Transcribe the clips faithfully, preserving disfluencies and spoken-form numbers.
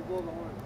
blow the horn.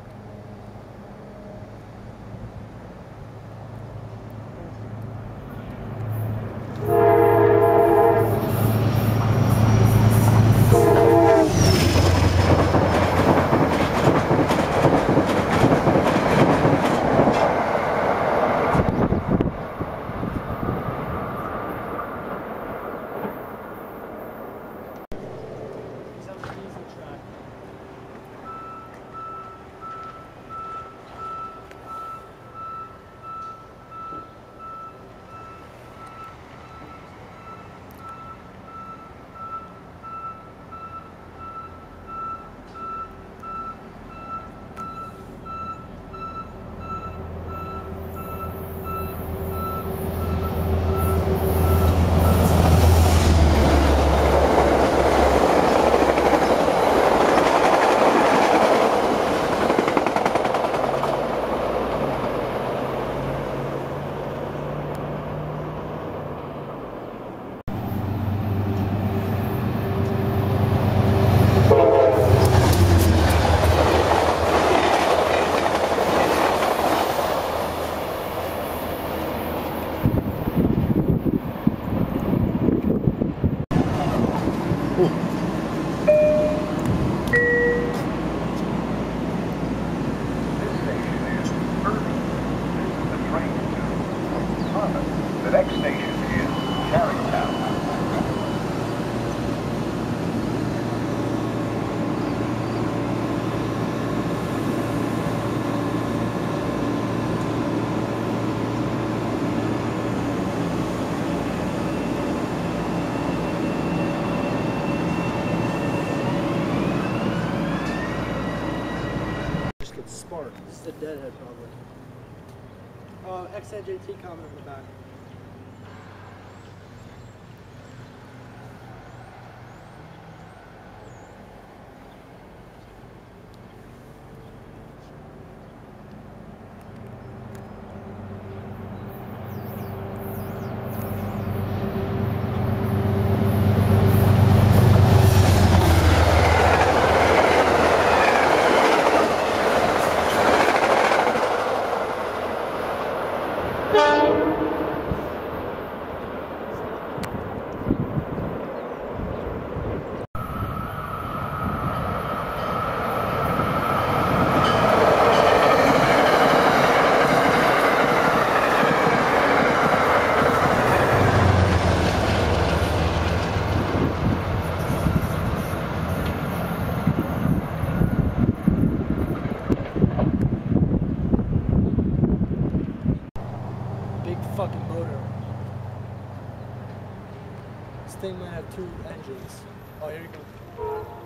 The next station is Irvington. Just gets sparked. This is a deadhead probably. Uh, X N J T comment in the back. Big fucking motor. This thing might have two engines. Oh, here you go.